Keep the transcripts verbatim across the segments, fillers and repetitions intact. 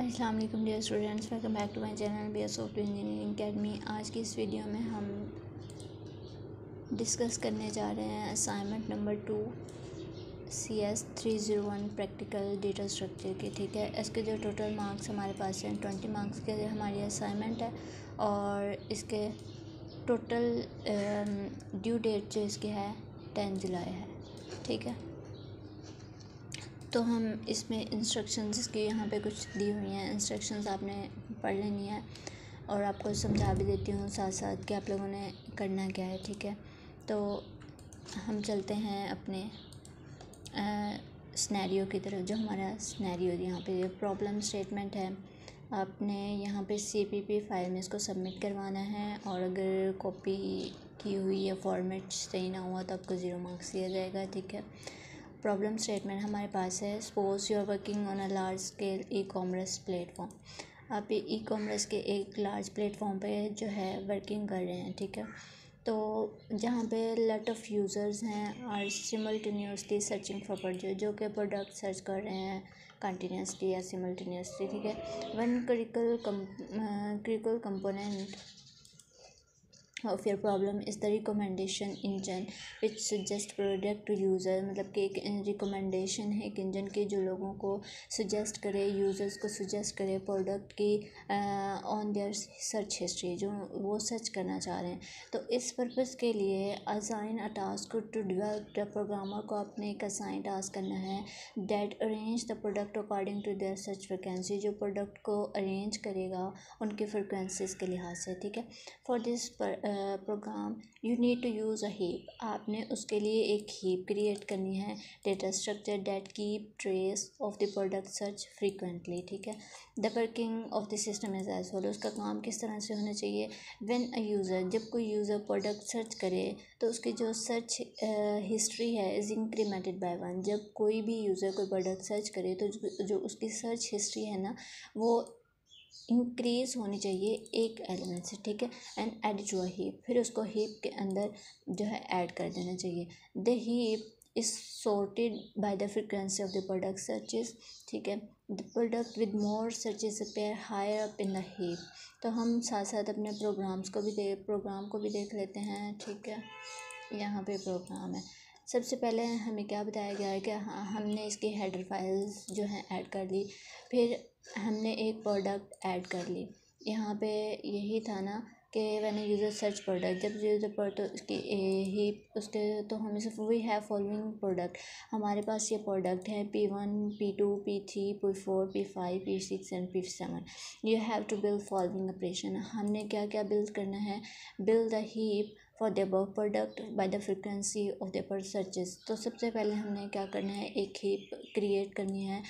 अस्सलाम वालेकुम dear students, welcome back to my channel B S software engineering academy. आज की इस वीडियो में हम डिस्कस करने जा रहे हैं assignment number two C S three zero one practical data structure की। ठीक है, इसके जो टोटल मार्क्स हमारे पास हैं ट्वेंटी मार्क्स के हमारी असाइनमेंट है और इसके टोटल ड्यू डेट जो इसकी है टेन जुलाई है। ठीक है, तो हम इसमें इंस्ट्रक्शंस की यहाँ पे कुछ दी हुई हैं। इंस्ट्रक्शंस आपने पढ़ लेनी है और आपको समझा भी देती हूँ साथ साथ कि आप लोगों ने करना क्या है। ठीक है, तो हम चलते हैं अपने स्नैरियो की तरफ। जो हमारा स्नैरियो यहाँ पे प्रॉब्लम स्टेटमेंट है, आपने यहाँ पे सी पी पी फाइल में इसको सबमिट करवाना है और अगर कॉपी की हुई या फॉर्मेट सही ना हुआ तो आपको ज़ीरो मार्क्स दिया जाएगा। ठीक है, प्रॉब्लम स्टेटमेंट हमारे पास है। Suppose you are working on a large scale ecommerce platform. आप ई कॉमर्स के एक लार्ज प्लेटफॉर्म पे जो है वर्किंग कर रहे हैं। ठीक है, तो जहाँ पे लॉट ऑफ यूज़र्स हैं और सिमल्टेनियसली सर्चिंग फॉर प्रोडक्ट, जो कि प्रोडक्ट सर्च कर रहे हैं कंटिन्यूसली या सिमल्टेनियसली। ठीक है, one critical critical component of your problem is the recommendation engine which suggest product to user. मतलब कि एक रिकमेंडेशन है एक इंजन की जो लोगों को सजेस्ट करे, यूज़र्स को सजेस्ट करे प्रोडक्ट की ऑन देयर सर्च हिस्ट्री, जो वो सर्च करना चाह रहे हैं। तो इस पर्पज़ के लिए assign a task to develop the programmer को अपने एक असाइन टास्क करना है that arrange the product according to their search frequency, जो प्रोडक्ट को अरेंज करेगा उनकी फ्रिक्वेंसीज के लिहाज से। ठीक है, for this program you need to use a heap. आपने उसके लिए एक हीप क्रिएट करनी है, data structure that keep trace of the product search frequently. ठीक है, the working of the system is as follow. उसका काम किस तरह से होना चाहिए। व्हेन अ यूज़र, जब कोई यूज़र प्रोडक्ट सर्च करे तो उसकी जो सर्च हिस्ट्री है इज़ इंक्रीमेंटेड बाय वन। जब कोई भी यूज़र कोई प्रोडक्ट सर्च करे तो जो, जो उसकी सर्च हिस्ट्री है ना वो इंक्रीज़ होनी चाहिए एक एलिमेंट से। ठीक है, and add to a heap, फिर उसको हीप के अंदर जो है ऐड कर देना चाहिए। The heap is sorted by the frequency of the product searches. ठीक है, the product with more searches appear higher up in the heap. तो हम साथ साथ अपने प्रोग्राम्स को भी दे प्रोग्राम को भी देख लेते हैं। ठीक है, यहाँ पे प्रोग्राम है। सबसे पहले हमें क्या बताया गया है कि हाँ हमने इसकी हेडर फाइल्स जो हैं ऐड कर ली, फिर हमने एक प्रोडक्ट ऐड कर ली। यहाँ पे यही था ना कि व्हेन यूज़र सर्च प्रोडक्ट, जब यूज़र पर तो उसकी ही उसके तो हमें सिर्फ वी हैव फॉलोइंग प्रोडक्ट, हमारे पास ये प्रोडक्ट है P one P two P three P four P five P six and P seven. You have to build following operation. हमने क्या क्या बिल्ड करना है, build the heap for the above product by the frequency of the per searches. तो सबसे पहले हमने क्या करना है, एक हीप क्रिएट करनी है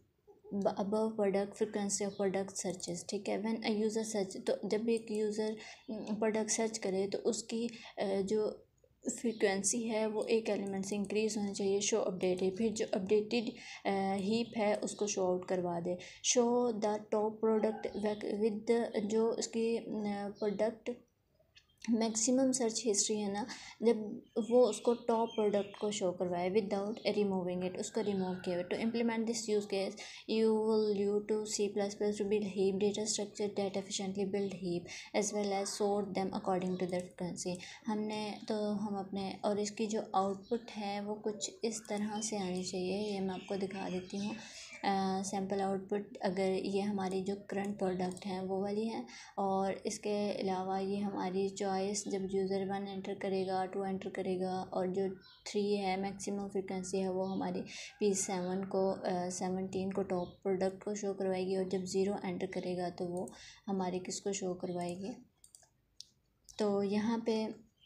above product frequency of product searches. ठीक है, व्हेन अ यूज़र सर्च, तो जब एक यूज़र प्रोडक्ट सर्च करे तो उसकी जो फ्रीक्वेंसी है वो एक एलिमेंट से इंक्रीज़ होनी चाहिए। शो अपडेटेड, फिर जो अपडेटेड हीप है उसको शो आउट करवा दे। Show the top product with जो उसकी प्रोडक्ट मैक्सिमम सर्च हिस्ट्री है ना, जब वो उसको टॉप प्रोडक्ट को शो करवाए विदाउट रिमूविंग इट, उसको रिमूव किया। To implement this use case you will you to C plus plus to build heap data structure that efficiently build heap as well as sort them according to their frequency. हमने तो हम अपने और इसकी जो output है वो कुछ इस तरह से आनी चाहिए। ये मैं आपको दिखा देती हूँ सैम्पल आउटपुट। अगर ये हमारी जो करंट प्रोडक्ट हैं वो वाली हैं, और इसके अलावा ये हमारी चॉइस जब यूज़र वन एंटर करेगा, टू एंटर करेगा, और जो थ्री है मैक्सिमम फ्रिक्वेंसी है वो हमारी पी सेवन को सेवनटीन को टॉप प्रोडक्ट को शो करवाएगी, और जब ज़ीरो एंटर करेगा तो वो हमारी किसको शो करवाएगी। तो यहाँ पे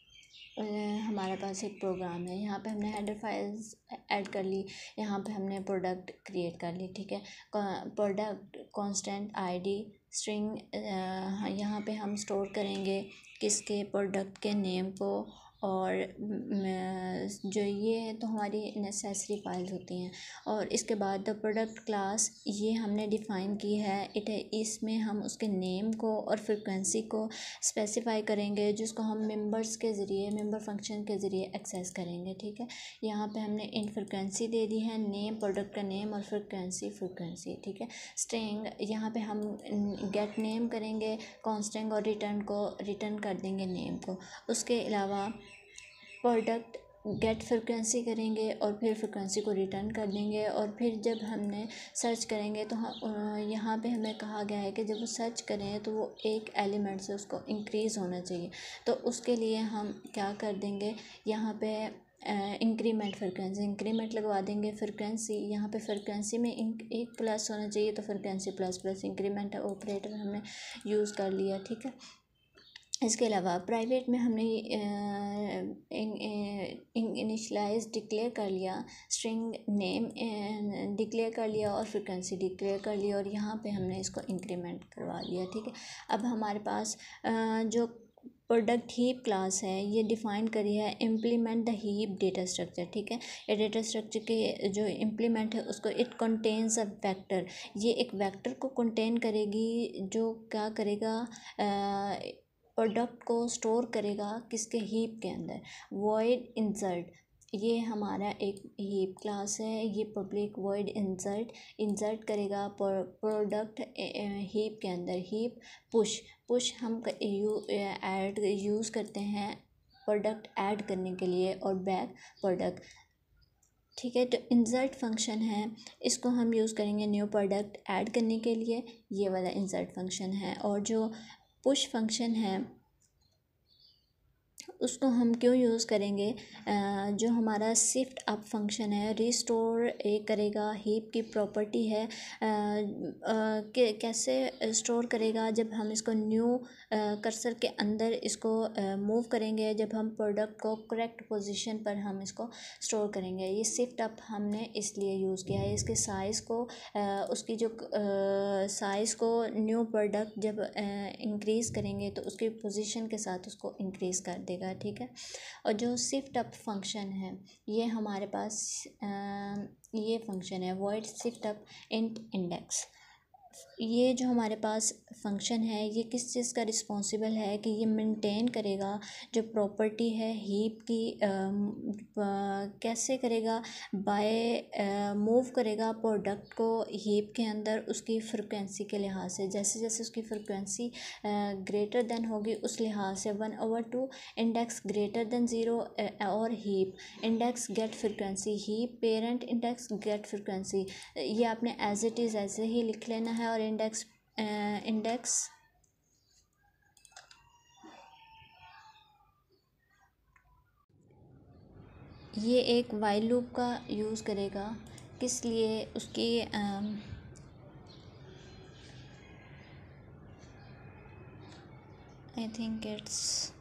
हमारे पास एक प्रोग्राम है, यहाँ पे हमने हेडर फाइल्स ऐड कर ली, यहाँ पे हमने प्रोडक्ट क्रिएट कर ली। ठीक है, प्रोडक्ट कांस्टेंट आईडी स्ट्रिंग यहाँ पे हम स्टोर करेंगे किसके प्रोडक्ट के नेम को और जो ये तो हमारी नेसेसरी फाइल्स होती हैं। और इसके बाद द प्रोडक्ट क्लास ये हमने डिफ़ाइन की है। इट इसमें हम उसके नेम को और फ्रिक्वेंसी को स्पेसिफाई करेंगे, जिसको हम मेंबर्स के ज़रिए मेंबर फंक्शन के ज़रिए एक्सेस करेंगे। ठीक है, यहाँ पे हमने इन फ्रिक्वेंसी दे दी है, नेम प्रोडक्ट का नेम और फ्रिक्वेंसी फ्रिक्वेंसी ठीक है। स्ट्रिंग यहाँ पे हम गेट नेम करेंगे कॉन्स्टेंट और रिटर्न को रिटर्न कर देंगे नेम को। उसके अलावा प्रोडक्ट गेट फ्रिक्वेंसी करेंगे और फिर फ्रिक्वेंसी को रिटर्न कर देंगे। और फिर जब हमने सर्च करेंगे तो हम यहाँ पे हमें कहा गया है कि जब वो सर्च करें तो वो एक एलिमेंट से उसको इंक्रीज़ होना चाहिए। तो उसके लिए हम क्या कर देंगे, यहाँ पे इंक्रीमेंट फ्रिक्वेंसी इंक्रीमेंट लगवा देंगे। फ्रिक्वेंसी यहाँ पे फ्रिक्वेंसी में एक प्लस होना चाहिए, तो frequency plus plus increment operator हमने यूज़ कर लिया। ठीक है, इसके अलावा प्राइवेट में हमने इनिशलाइज डिक्लेयर कर लिया, स्ट्रिंग नेम डिक्लेयर कर लिया और फ्रिक्वेंसी डिक्लेयर कर लिया, और यहाँ पे हमने इसको इंक्रीमेंट करवा लिया। ठीक है, अब हमारे पास जो प्रोडक्ट हीप क्लास है ये डिफ़ाइन करी है, implement the heap data structure. ठीक है, ये डेटा स्ट्रक्चर के जो इम्प्लीमेंट है उसको इट कंटेन्स अ वेक्टर, ये एक वेक्टर को कंटेन करेगी जो क्या करेगा, प्रोडक्ट को स्टोर करेगा किसके, हीप के अंदर। वॉइड इंसर्ट ये हमारा एक हीप क्लास है, ये पब्लिक वॉइड इंसर्ट इंसर्ट करेगा प्रोडक्ट हीप के अंदर। हीप पुश पुश हम यू ऐड यूज़ करते हैं प्रोडक्ट ऐड करने के लिए, और बैक प्रोडक्ट। ठीक है, तो इंसर्ट फंक्शन है, इसको हम यूज़ करेंगे न्यू प्रोडक्ट ऐड करने के लिए, ये वाला इंसर्ट फंक्शन है। और जो पुश फंक्शन है उसको हम क्यों यूज़ करेंगे, जो हमारा शिफ्ट अप फंक्शन है रिस्टोर ए करेगा, हीप की प्रॉपर्टी है कि कैसे स्टोर करेगा, जब हम इसको न्यू कर्सर के अंदर इसको मूव करेंगे, जब हम प्रोडक्ट को करेक्ट पोजीशन पर हम इसको स्टोर करेंगे। ये शिफ्ट अप हमने इसलिए यूज़ किया है, इसके साइज़ को उसकी जो साइज़ को न्यू प्रोडक्ट जब इंक्रीज़ करेंगे तो उसकी पोजीशन के साथ उसको इंक्रीज़ कर देगा। ठीक है, और जो शिफ्ट अप फंक्शन है ये हमारे पास आ, ये फंक्शन है void shift up int index. ये जो हमारे पास फंक्शन है ये किस चीज़ का रिस्पॉन्सिबल है कि ये मेंटेन करेगा जो प्रॉपर्टी है हीप की, आ, आ, कैसे करेगा, बाय मूव करेगा प्रोडक्ट को हीप के अंदर उसकी फ्रिक्वेंसी के लिहाज से। जैसे जैसे उसकी फ्रिक्वेंसी ग्रेटर देन होगी उस लिहाज से one over two index greater than zero, और heap index get frequency, heap parent index get frequency. ये आपने एज इट इज़ ऐसे ही लिख लेना है। और इंडेक्स इंडेक्स ये एक वाइल लूप का यूज़ करेगा, किस लिए, उसकी आई थिंक इट्स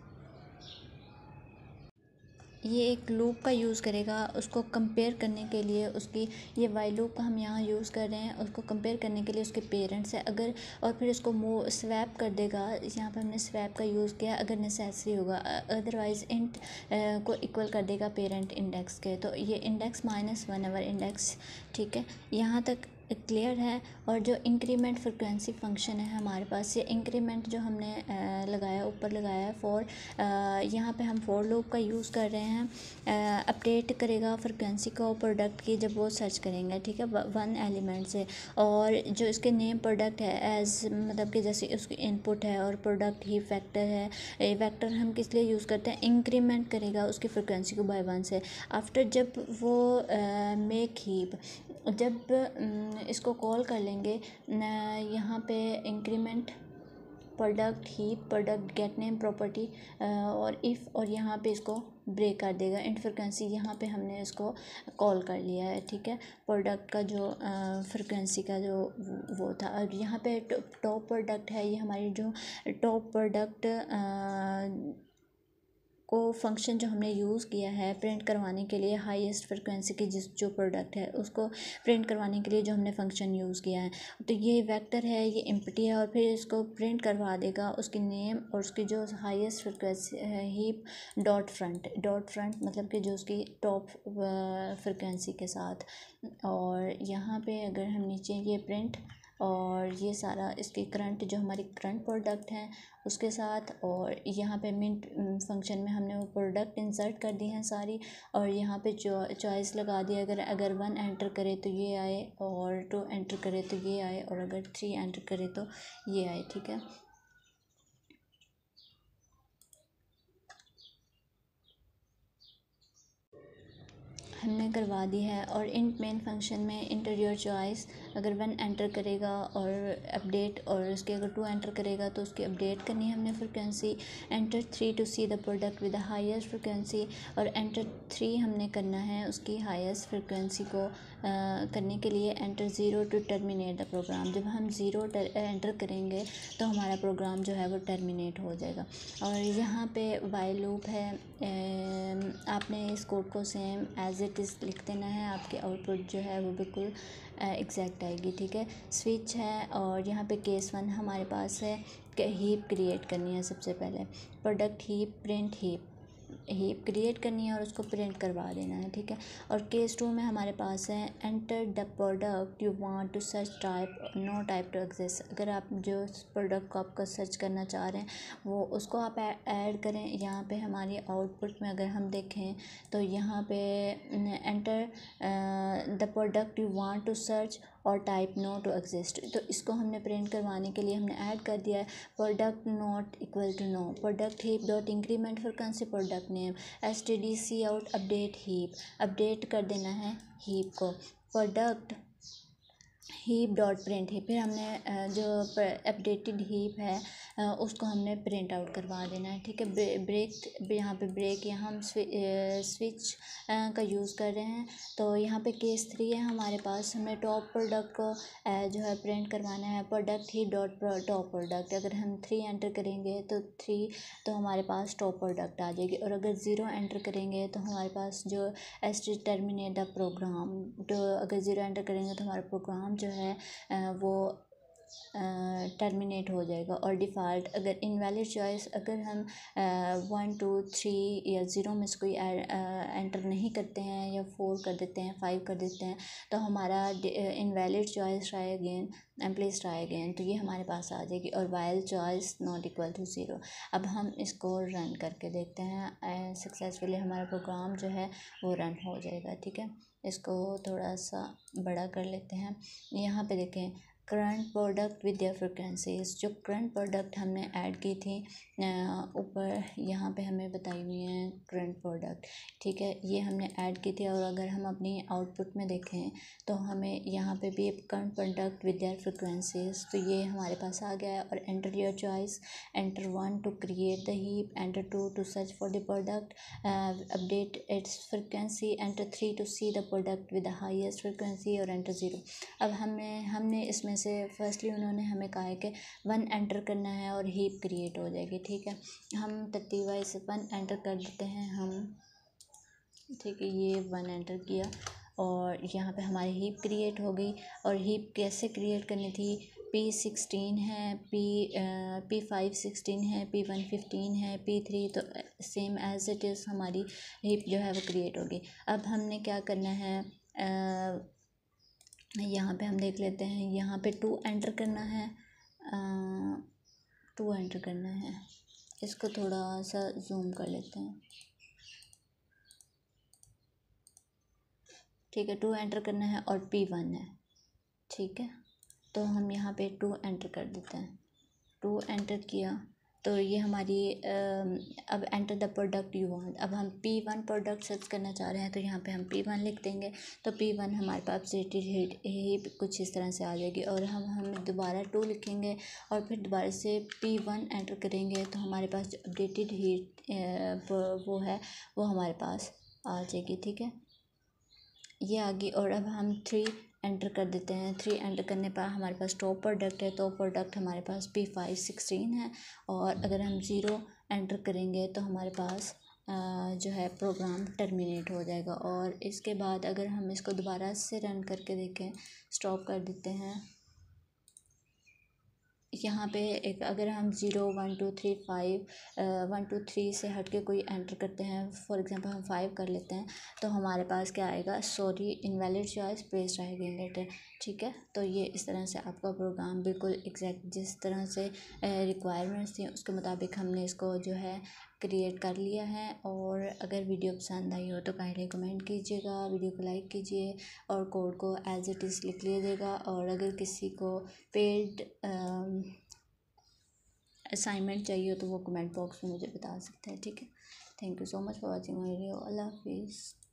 ये एक लूप का यूज़ करेगा उसको कंपेयर करने के लिए। उसकी ये वाइल लूप का हम यहाँ यूज़ कर रहे हैं उसको कंपेयर करने के लिए उसके पेरेंट्स है अगर, और फिर इसको मूव स्वैप कर देगा। यहाँ पे हमने स्वैप का यूज़ किया अगर नेसेसरी होगा, अदरवाइज़ इंट को इक्वल कर देगा पेरेंट इंडेक्स के। तो ये index minus one our index. ठीक है, यहाँ तक क्लियर है। और जो इंक्रीमेंट फ्रिक्वेंसी फंक्शन है हमारे पास, ये इंक्रीमेंट जो हमने लगाया ऊपर लगाया है फॉर, यहाँ पे हम फॉर लूप का यूज़ कर रहे हैं। अपडेट करेगा फ्रिक्वेंसी को प्रोडक्ट की जब वो सर्च करेंगे। ठीक है, वन एलिमेंट से। और जो इसके नेम प्रोडक्ट है एज मतलब कि जैसे उसकी इनपुट है और प्रोडक्ट ही फैक्टर है। वेक्टर हम किस लिए यूज़ करते हैं, इंक्रीमेंट करेगा उसकी फ्रिक्वेंसी को बाय वन से। आफ्टर जब वो मेक हीप जब इसको कॉल कर लेंगे यहाँ पे increment product heap product get name property और इफ़, और यहाँ पे इसको ब्रेक कर देगा इंट फ्रिक्वेंसी। यहाँ पे हमने इसको कॉल कर लिया है। ठीक है, प्रोडक्ट का जो फ्रिक्वेंसी का जो वो था। और यहाँ पे टॉप प्रोडक्ट है, ये हमारी जो टॉप प्रोडक्ट को फंक्शन जो हमने यूज़ किया है प्रिंट करवाने के लिए हाईएस्ट फ्रिक्वेंसी की जिस जो प्रोडक्ट है उसको प्रिंट करवाने के लिए जो हमने फंक्शन यूज़ किया है, तो ये वेक्टर है, ये एम्प्टी है और फिर इसको प्रिंट करवा देगा उसकी नेम और उसकी जो हाईएस्ट फ्रिक्वेंसी है heap dot front dot front मतलब कि जो उसकी टॉप फ्रिक्वेंसी के साथ। और यहाँ पे अगर हम नीचे ये प्रिंट और ये सारा इसकी करंट जो हमारी करंट प्रोडक्ट हैं उसके साथ, और यहाँ पे मिंट फंक्शन में हमने वो प्रोडक्ट इंसर्ट कर दी हैं सारी, और यहाँ पे चॉइस लगा दिया, अगर अगर वन एंटर करे तो ये आए और टू एंटर करे तो ये आए और अगर थ्री एंटर करे तो ये आए। ठीक है, हमने करवा दी है। और इन मेन फंक्शन में इंटर योर चॉइस अगर वन एंटर करेगा और अपडेट, और उसके अगर टू एंटर करेगा तो उसकी अपडेट करनी है हमने frequency. Enter three to see the product with the highest frequency, और एंटर थ्री हमने करना है उसकी हाईएस्ट फ्रिक्वेंसी को आ, करने के लिए enter zero to terminate the program. जब हम ज़ीरो एंटर करेंगे तो हमारा प्रोग्राम जो है वो टर्मिनेट हो जाएगा। और यहाँ पे वाइल लूप है, ए, आपने इस कोड को सेम एज इट इज़ लिख देना है, आपके आउटपुट जो है वो बिल्कुल एग्जैक्ट आएगी। ठीक है, स्विच है और यहाँ पे केस वन हमारे पास है कि हीप क्रिएट करनी है। सबसे पहले product heap print heap heap create करनी है और उसको प्रिंट करवा देना है। ठीक है, और केस टू में हमारे पास है enter the product you want to search type no type to exist. अगर आप जो प्रोडक्ट को आपका सर्च करना चाह रहे हैं वो उसको आप ऐड करें। यहाँ पे हमारी आउटपुट में अगर हम देखें तो यहाँ पे enter the product you want to search और टाइप नो टू एग्जिस्ट, तो इसको हमने प्रिंट करवाने के लिए हमने ऐड कर दिया है product not equal to no product heap dot increment frequency product name S T D C out update heap, update कर देना है हीप को प्रोडक्ट हीप डॉट प्रिंट है। फिर हमने जो अपडेटेड हीप है उसको हमने प्रिंट आउट करवा देना है। ठीक है, ब्रेक यहाँ पे ब्रेक यहाँ हम स्विच का यूज़ कर रहे हैं, तो यहाँ पे केस थ्री है हमारे पास, हमें टॉप प्रोडक्ट को जो है प्रिंट करवाना है प्रोडक्ट ही डॉट टॉप प्रोडक्ट। अगर हम थ्री एंटर करेंगे तो थ्री तो हमारे पास टॉप प्रोडक्ट आ जाएगी, और अगर ज़ीरो एंटर करेंगे तो हमारे पास जो S T terminate the program, तो अगर ज़ीरो एंटर करेंगे तो हमारा प्रोग्राम जो है वो टर्मिनेट हो जाएगा। और डिफ़ॉल्ट अगर इनवैलिड चॉइस अगर हम वन टू थ्री या ज़ीरो में से कोई एंटर नहीं करते हैं या फोर कर देते हैं फाइव कर देते हैं तो हमारा invalid choice try again and please try again, तो ये हमारे पास आ जाएगी। और while choice not equal to zero. अब हम इसको रन करके देखते हैं, सक्सेसफुली हमारा प्रोग्राम जो है वो रन हो जाएगा। ठीक है, इसको थोड़ा सा बड़ा कर लेते हैं। यहाँ पे देखें current product with their frequencies, जो करंट प्रोडक्ट हमने ऐड की थी ऊपर यहाँ पे हमें बताई हुई हैं करंट प्रोडक्ट। ठीक है, ये हमने ऐड की थी, और अगर हम अपनी आउटपुट में देखें तो हमें यहाँ पे भी current product with their frequencies, तो ये हमारे पास आ गया है। और enter your choice, enter one to create the heap, enter two to search for the product, update its frequency, enter three to see the product with the highest frequency, और enter zero. अब हमें हमने इसमें से firstly उन्होंने हमें कहा है कि वन एंटर करना है और हीप क्रिएट हो जाएगी। ठीक है, हम तरतीब वाइज वन एंटर कर देते हैं हम। ठीक है, ये वन एंटर किया और यहाँ पे हमारी हीप क्रिएट हो गई। और हीप कैसे क्रिएट करनी थी, पी सिक्सटीन है, पी पी फाइव सिक्सटीन है, पी वन फिफ्टीन है, पी थ्री, तो सेम एज इट इज़ हमारी हीप जो है वो क्रिएट होगी। अब हमने क्या करना है, आ, यहाँ पे हम देख लेते हैं, यहाँ पे टू एंटर करना है, टू एंटर करना है। इसको थोड़ा सा जूम कर लेते हैं। ठीक है, टू एंटर करना है और पी वन है। ठीक है, तो हम यहाँ पे टू एंटर कर देते हैं। टू एंटर किया तो ये हमारी अब enter the product you want. अब हम पी वन प्रोडक्ट सर्च करना चाह रहे हैं तो यहाँ पे हम पी वन लिख देंगे, तो पी वन हमारे पास अपडेटेड हीट ही कुछ इस तरह से आ जाएगी। और हम हम दोबारा टू लिखेंगे और फिर दोबारा से पी वन एंटर करेंगे तो हमारे पास जो अपडेटेड हीट वो है वो हमारे पास आ जाएगी। ठीक है, ये आ गई। और अब हम थ्री एंटर कर देते हैं। थ्री एंटर करने पर हमारे पास टॉप प्रोडक्ट है, तो प्रोडक्ट हमारे पास पी फाइव सिक्सटीन है। और अगर हम ज़ीरो एंटर करेंगे तो हमारे पास जो है प्रोग्राम टर्मिनेट हो जाएगा। और इसके बाद अगर हम इसको दोबारा से रन करके देखें, स्टॉप कर देते हैं, यहाँ पे एक अगर हम zero one two three five one two three से हट के कोई एंटर करते हैं, फॉर एग्जांपल हम फाइव कर लेते हैं, तो हमारे पास क्या आएगा, सॉरी इनवैलिड चॉइस पेस्ट आएगी लेटर। ठीक है, तो ये इस तरह से आपका प्रोग्राम बिल्कुल एग्जैक्ट जिस तरह से रिक्वायरमेंट्स थी उसके मुताबिक हमने इसको जो है क्रिएट कर लिया है। और अगर वीडियो पसंद आई हो तो काइंडली कमेंट कीजिएगा, वीडियो को लाइक कीजिए और कोड को एज इट इज़ लिख लीजिएगा। और अगर किसी को पेड असाइनमेंट चाहिए हो तो वो कमेंट बॉक्स में मुझे बता सकते हैं। ठीक है, thank you so much for watching my video. अल्लाह हाफिज़।